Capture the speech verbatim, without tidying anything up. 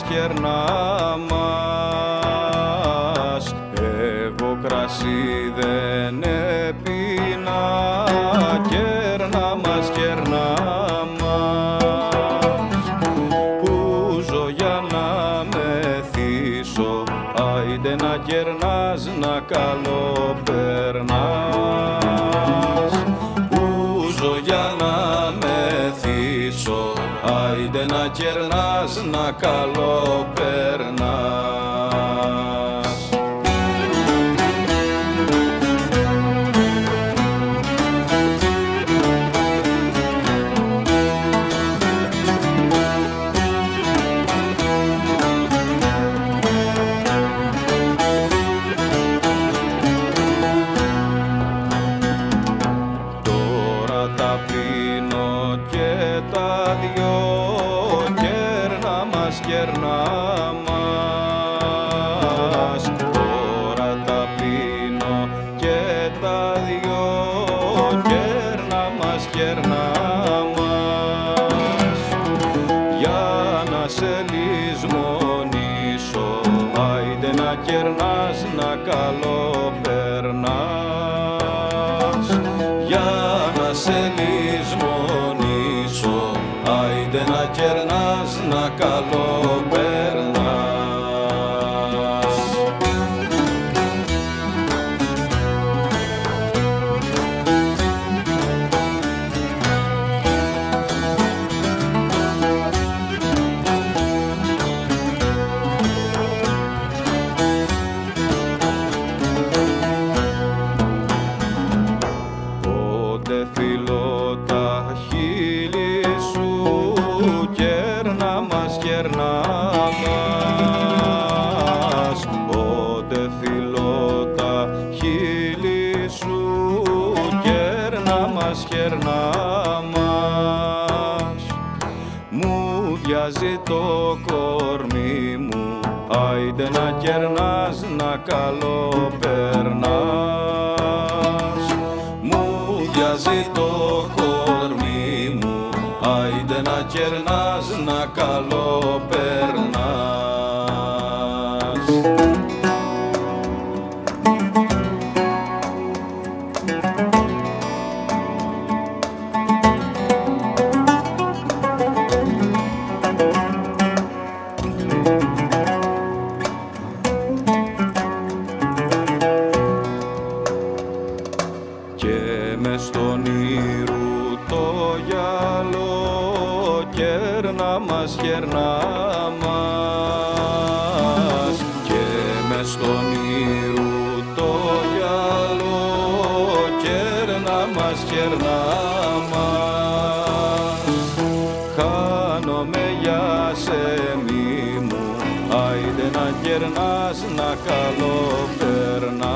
μας κερνά μας. Εγώ κρασί δεν έπινα, κέρνα μας, κέρνα μας. Που ζω για να μεθύσω, άιντε να κερνάς, να καλοπερνάς. Που ζω για να μεθύσω, άιντε να κερνάς, να καλοπερνάς. Τα πίνω και τα δυο, κέρνα μας, κέρνα μας. Τώρα τα πίνω και τα δυο, κέρνα μας, κέρνα μας. Για να σε λησμονήσω, άιντε να κερνάς, να καλοπερνάς. Για να σε λησμονήσω, άιντε να κερνάς, να καλοπερνάς. Πότε φιλώ τα χείλη σου, κέρνα μας, κέρνα μας. Πότε φιλώ τα χείλη σου, κέρνα μας, κέρνα μας. Μου βιάζει το κορμί μου, άιντε να κερνάς, να καλοπερνάς. Μου βιάζει το κορμί μου, άιντε να κερνάς, να καλοπερνάς. Και μες στον ήρου το γυαλό, κέρνα μας, κέρνα μας. Και μες στον ήρου το γυαλό, κέρνα μας, κέρνα μας. Χάνομαι για σεμί μου, άιντε να κερνάς, να καλοπερνάς.